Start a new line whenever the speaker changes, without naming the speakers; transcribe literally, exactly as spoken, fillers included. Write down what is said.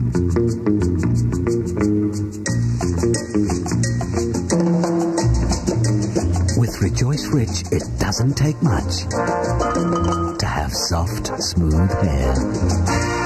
With Rejoice Rich, it doesn't take much to have soft, smooth hair.